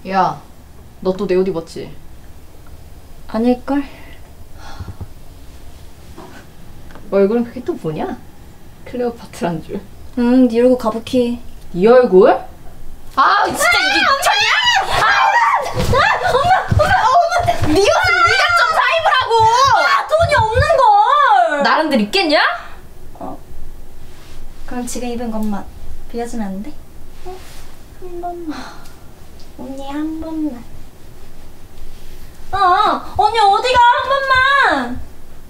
야, 너 또 내 옷 입었지? 아닐걸? 얼굴은 그게 또 뭐냐? 클레오파트란 줄. 응, 네 얼굴 가부키. 네 얼굴? 아, 진짜 이게 미쳤냐? 엄마! 네 옷은 네가 좀 사입으라고! 아, 돈이 없는걸! 나름대로 있겠냐? 그럼 지금 입은 것만 빌려주면 안 돼? 한 번만. 언니 한 번만. 언니 어디가 한 번만!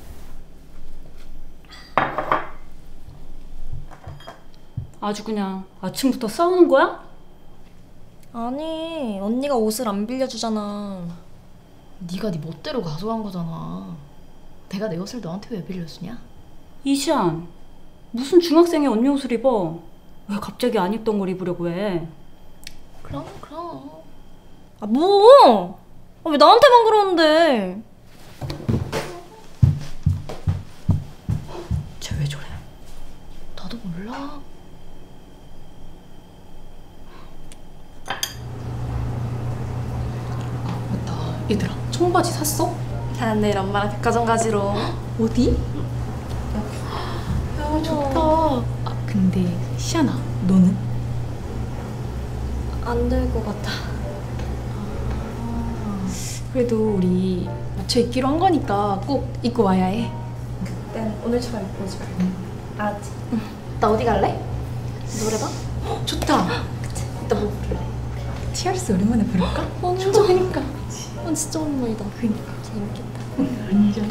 아주 그냥 아침부터 싸우는 거야? 아니, 언니가 옷을 안 빌려주잖아. 네가 네 멋대로 가져간 거잖아. 내가 내 옷을 너한테 왜 빌려주냐? 이시안, 무슨 중학생이 언니 옷을 입어? 왜 갑자기 안 입던 걸 입으려고 해? 그럼. 아, 뭐? 아, 왜 나한테만 그러는데? 쟤 왜 저래? 나도 몰라. 맞다. 얘들아, 청바지 샀어? 난 내일 엄마랑 백화점 가지러. 어디? 야, 좋다. 아, 근데 시안아, 너는? 안 될 것 같아. 그래도 우리 맞춰 입기로 한 거니까 꼭 입고 와야 해. 난 오늘처럼 입고 오지 말게. 알았지? 나 어디 갈래? 노래방? 좋다. 그치? 이따 뭐 부를래? 티얼스 오랜만에 부를까? 완전. 그니까. 진짜 오랜만이다. 그니까. 재밌겠다. 완전.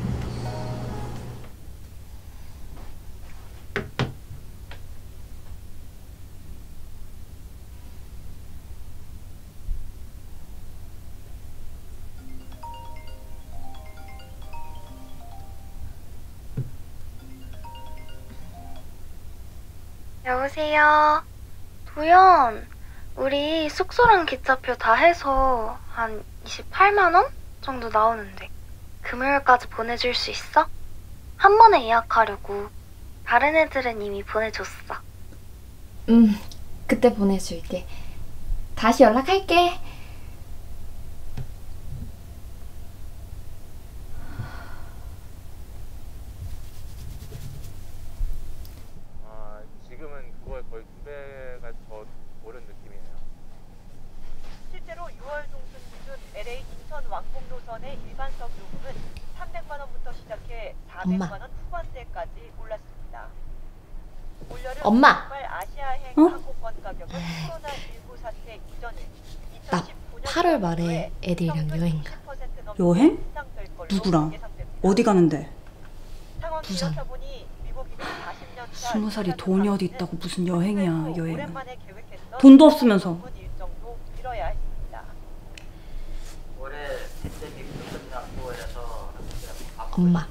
여보세요. 도연, 우리 숙소랑 기차표 다 해서 한 28만 원 정도 나오는데 금요일까지 보내줄 수 있어? 한 번에 예약하려고. 다른 애들은 이미 보내줬어. 그때 보내줄게. 다시 연락할게. 지금은 그거에 거의 2배가 더 오른 느낌이에요. 실제로 6월 중순 기준 LA 인천 왕복 노선의 일반석 요금은 300만 원부터 시작해 400만 원 후반대까지 올랐습니다. 올여름 엄마. 주말 아시아행 항공권 가격은 코로나19 사태 이전인 나 2019년 8월 말에 애들이랑 여행 가. 여행? 누구랑? 어디 가는데? 부산. 20살이 돈이 어디 있다고 무슨 여행이야, 여행은. 돈도 없으면서. 엄마,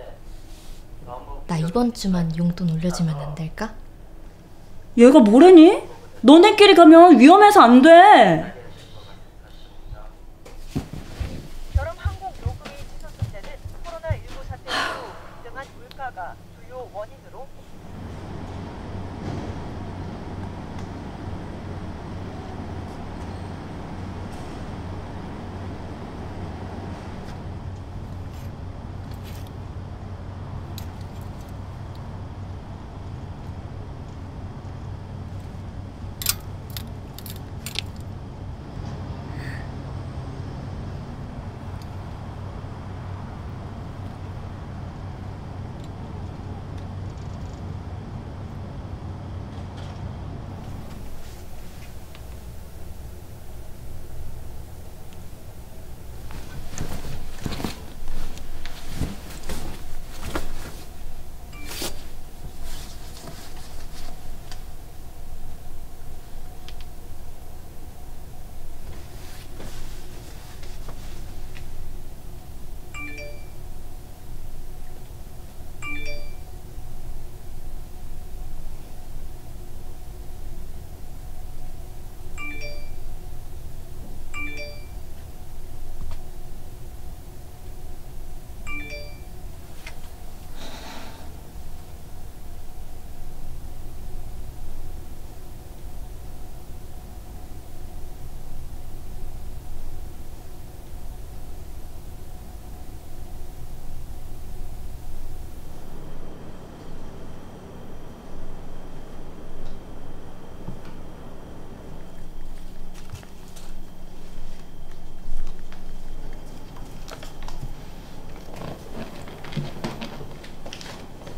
나 이번 주만 용돈 올려주면 안 될까? 얘가 뭐래니? 너네끼리 가면 위험해서 안 돼. 여름 항공 요금이 치솟은 데는 코로나19 사태로 급등한 물가가 주요 원인으로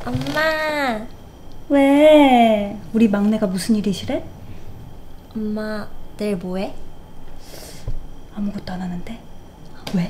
엄마. 왜? 우리 막내가 무슨 일이시래? 엄마, 내일 뭐해? 아무것도 안 하는데. 왜?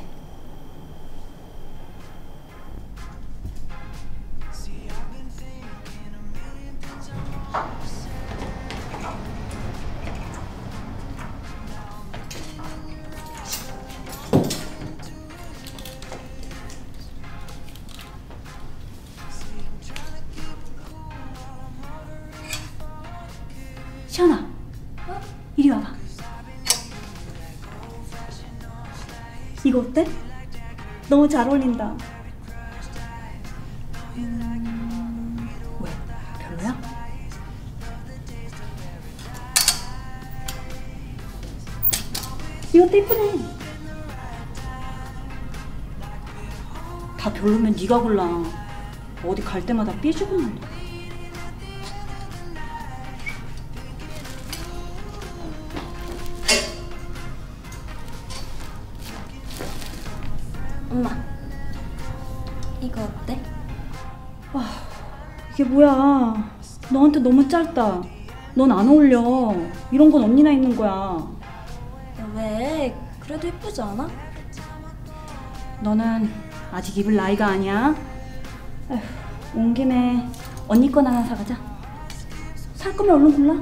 시연아, 이리 와봐. 이거 어때? 너무 잘 어울린다. 왜? 별로야? 이것도 예쁘네. 다 별로면 네가 골라. 어디 갈 때마다 삐죽은. 엄마, 이거 어때? 이게 뭐야? 너한테 너무 짧다. 넌 안 어울려. 이런 건 언니나 입는 거야. 왜? 그래도 예쁘지 않아? 너는 아직 입을 나이가 아니야. 에휴, 온 김에 언니 건 하나 사가자. 살 거면 얼른 골라.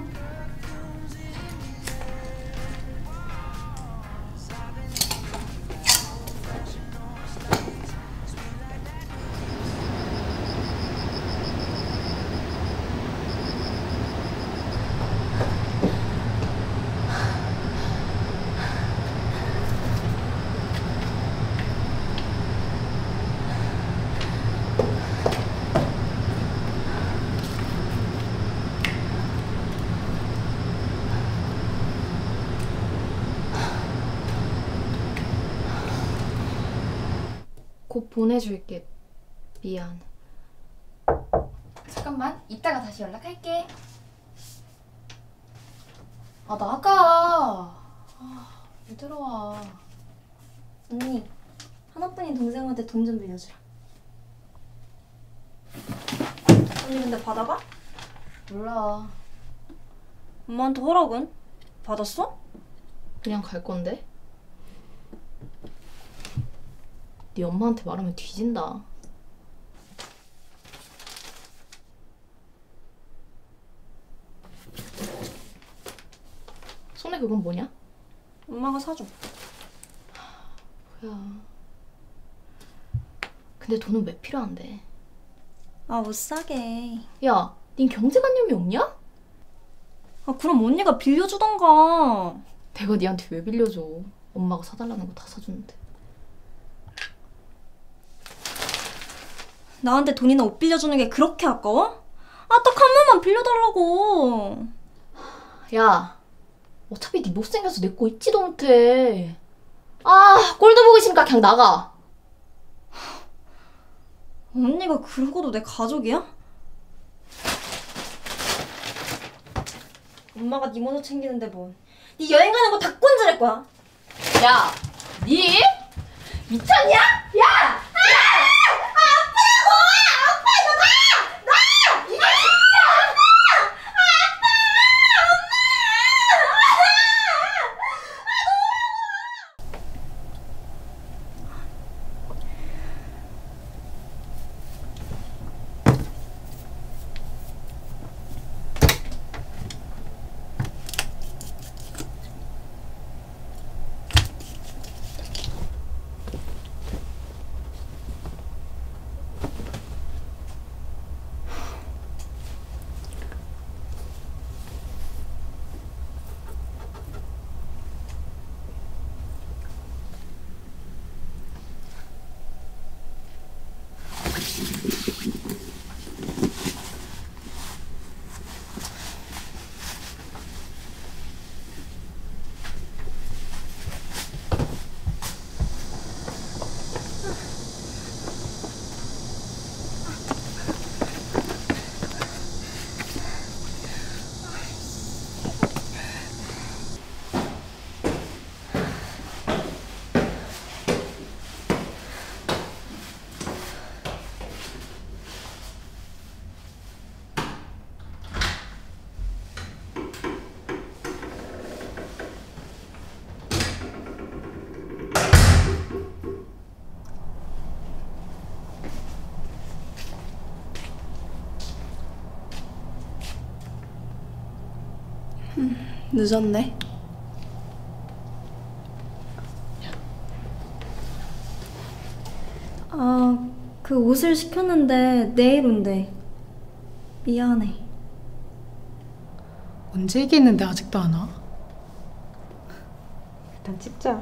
곧 보내줄게. 미안. 잠깐만, 이따가 다시 연락할게. 아, 나가. 왜 들어와. 언니, 하나뿐인 동생한테 돈 좀 빌려주라. 언니 근데 받아가? 몰라. 엄마한테 허락은? 받았어? 그냥 갈 건데? 네 엄마한테 말하면 뒤진다. 손에 그건 뭐냐? 엄마가 사줘. 뭐야. 근데 돈은 왜 필요한데? 아, 못 사게. 야, 닌 경제관념이 없냐? 아, 그럼 언니가 빌려주던가. 내가 니한테 왜 빌려줘? 엄마가 사달라는 거 다 사주는데. 나한테 돈이나 옷 빌려주는 게 그렇게 아까워? 아, 딱 한 번만 빌려달라고. 야, 어차피 니 못생겨서 내 거 입지도 못해. 아, 꼴도 보기 싫으니까 그냥 나가. 언니가 그러고도 내 가족이야? 엄마가 네 먼저 챙기는데 뭐. 네 여행 가는 거 다 꼰질할 거야. 야, 니? 미쳤냐? 야! 늦었네. 그 옷을 시켰는데 내일 온대. 미안해. 언제 얘기했는데 아직도 안 와? 일단 찍자.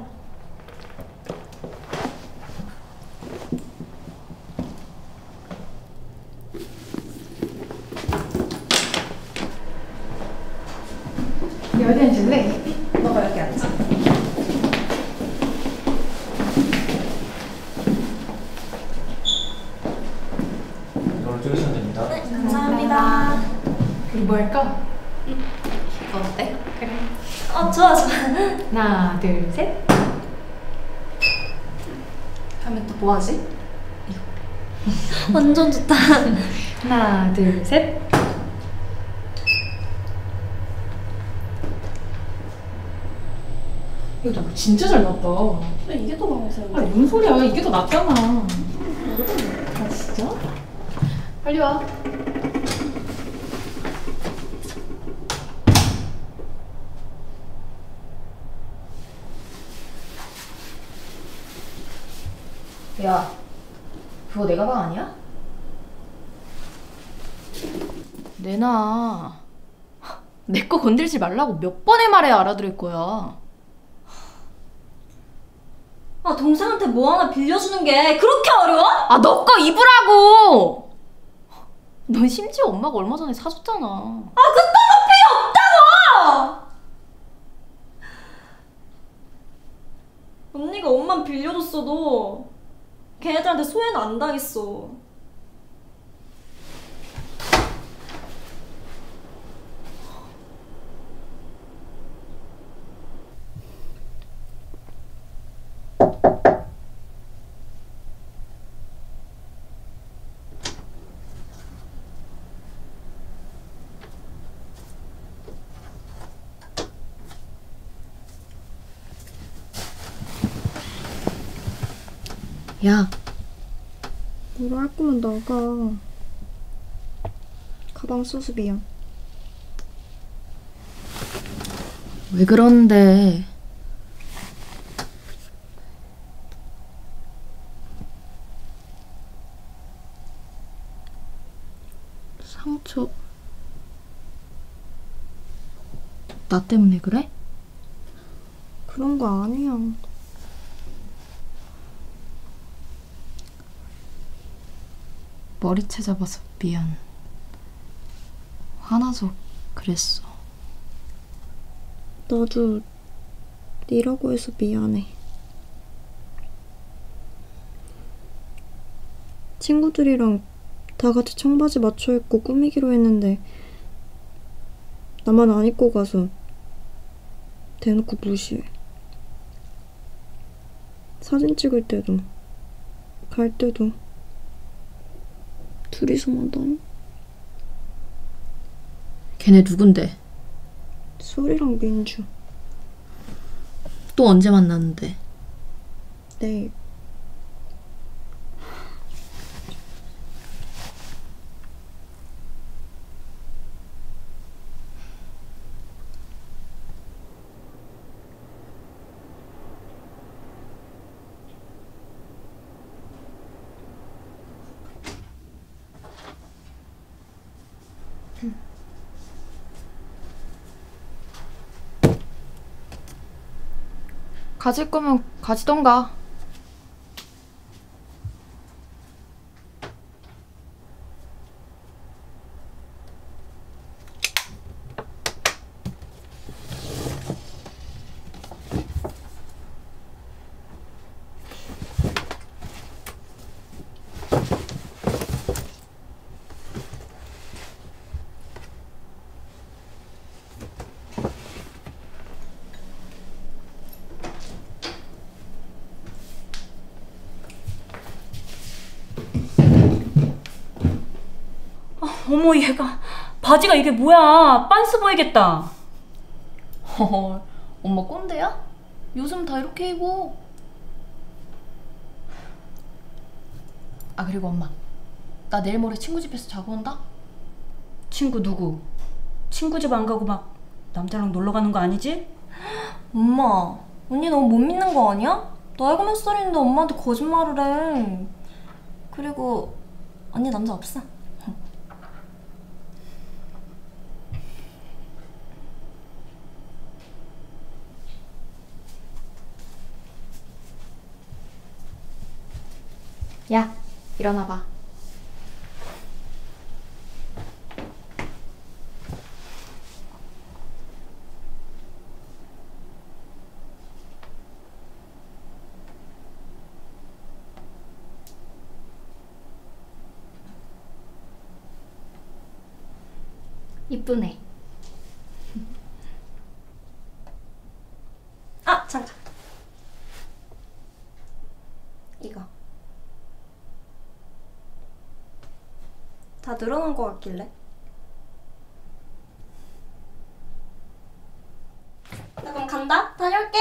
어디 앉을래? 너가 여기 앉아. 이걸로 찍으시면 됩니다. 감사합니다. 우리 뭐 할까? 어때? 그래. 좋아. 하나, 둘, 셋. 하면 또 뭐 하지? 완전 좋다. 하나, 둘, 셋. 야, 너 진짜 잘 났다. 이게 더 방어세요. 아, 뭔 소리야. 이게 더 낫잖아. 아, 진짜? 빨리 와. 야, 그거 내 가방 아니야? 내놔. 내 거 건들지 말라고 몇 번을 말해야 알아들을 거야. 동생한테 뭐 하나 빌려주는 게 그렇게 어려워? 아, 너 거 입으라고! 넌 심지어 엄마가 얼마 전에 사줬잖아. 언니가 옷만 빌려줬어도 걔네들한테 소외는 안 당했어. 야, 뭐로 할 거면 나가. 가방 수습이야. 왜 그러는데? 상처... 나 때문에 그래? 그런 거 아니야. 머리채 잡아서 미안. 화나서 그랬어. 나도 니라고 해서 미안해. 친구들이랑 다 같이 청바지 맞춰 입고 꾸미기로 했는데 나만 안 입고 가서 대놓고 무시해. 사진 찍을 때도 갈 때도 둘이서만 다녀. 걔네 누군데? 소리랑 민주. 또 언제 만났는데? 내일. 가질 거면 가지던가. 어머, 얘가 바지가 이게 뭐야? 빤스 보이겠다. 헐, 엄마 꼰대야? 요즘 다 이렇게 입어. 아, 그리고 엄마, 나 내일 모레 친구 집에서 자고 온다? 친구 누구? 친구 집 안 가고 막 남자랑 놀러 가는 거 아니지? 엄마, 언니 너무 못 믿는 거 아니야? 나이가 몇 살인데 엄마한테 거짓말을 해. 그리고 언니 남자 없어. 야, 일어나봐. 이쁘네. 아, 잠깐. 이거. 다 늘어난 거 같길래. 나 그럼 간다. 다녀올게.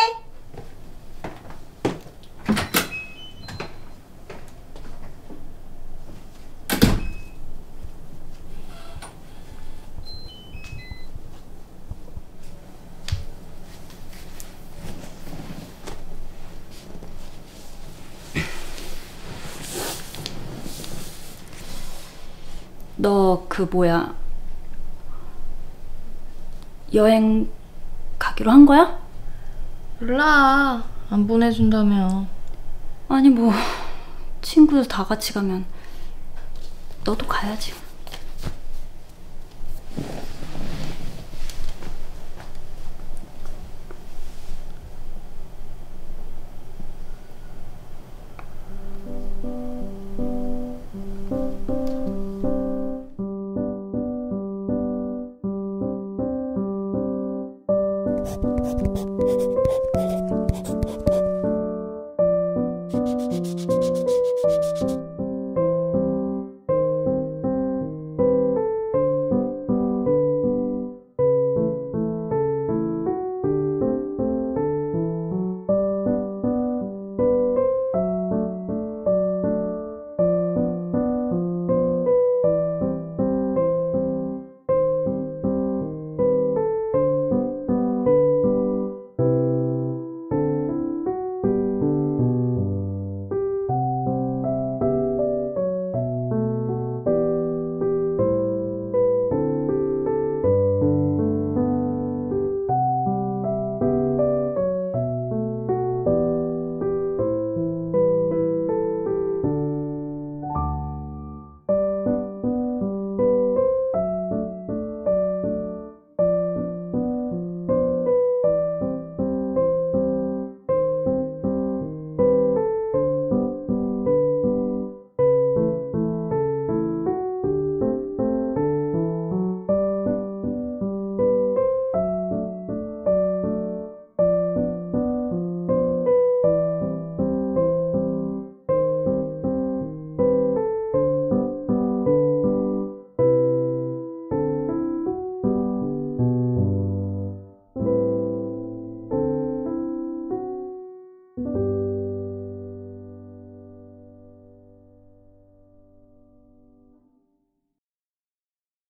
너 그 뭐야, 여행 가기로 한 거야? 몰라. 안 보내준다며. 아니 뭐 친구들 다 같이 가면 너도 가야지.